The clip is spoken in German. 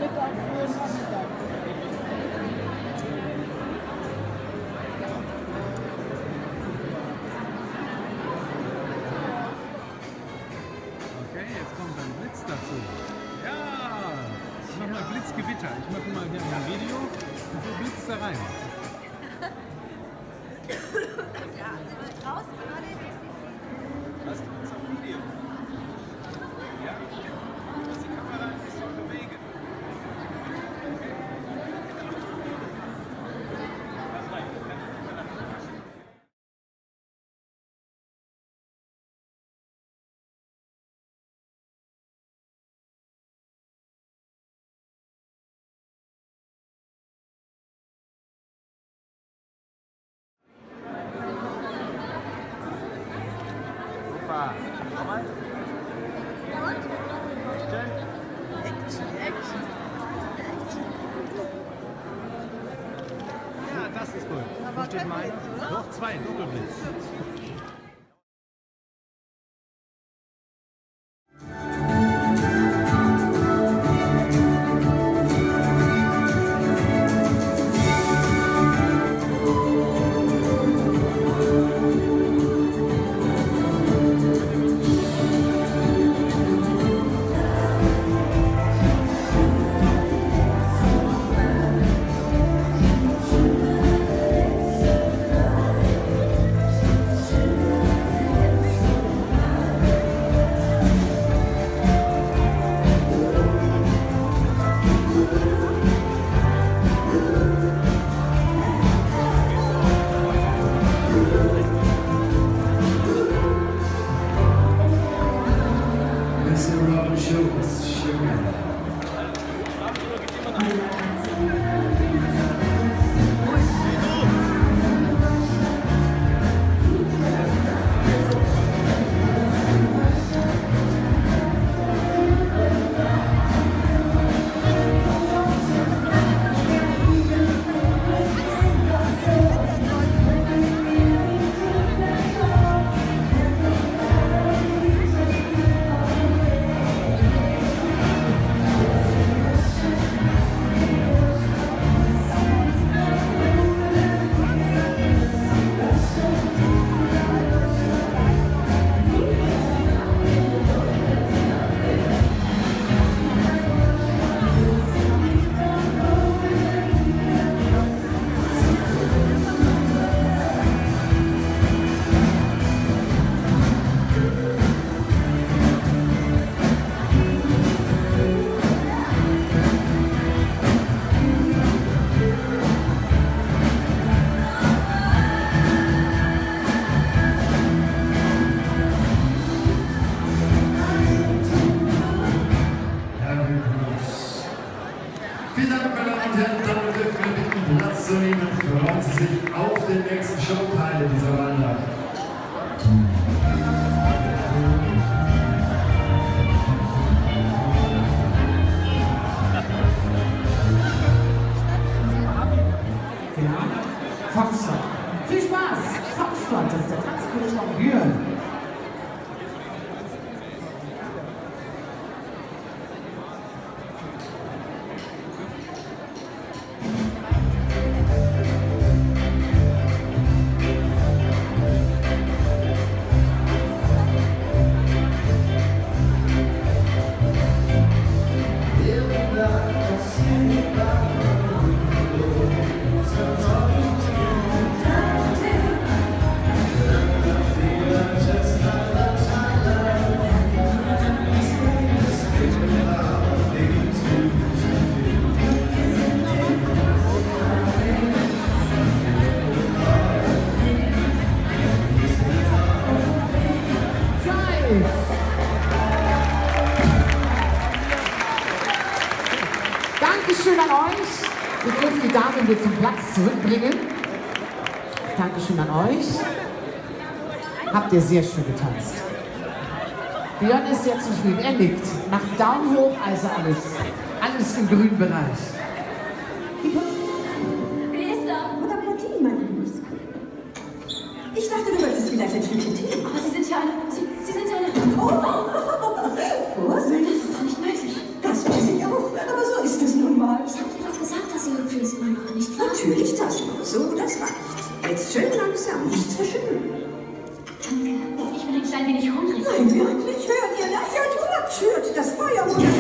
jetzt kommt ein Blitz dazu. Ja, ich mache mal Blitzgewitter. Ich mache mal hier ein Video und so blitzt da rein. Ja, draußen gerade. Hast du uns am Video? Ja, du musst die Kamera ein bisschen bewegen. Super. Nochmal. Action. Ja, das ist gut. Wo steht mein? Noch zwei, Doppelblitz. Vielen Dank, meine Damen und Herren. Damit dürfen wir bitten, Platz zu nehmen. Freuen Sie sich auf den nächsten Showteil dieser Wanderung. Foxtrot. Viel Spaß! Foxtrot, das ist der Tanzkurs von Björn. Dankeschön an euch. Wir dürfen die Damen wieder zum Platz zurückbringen. Dankeschön an euch. Habt ihr sehr schön getanzt. Björn ist sehr zufrieden. Er nickt. Macht Daumen hoch, also alles im grünen Bereich. Wer ist da? Madame Martin, mein Liebes. Ich dachte, du möchtest vielleicht ein Stückchen Tee. Aber Sie sind ja eine... Sie sind ja eine... Oh, Vorsicht. Das ist doch nicht möglich. Das weiß ich auch, aber so ist es nun. Nein, wirklich? Hört ihr das? Ja, Tod schürt das Feuer, wo das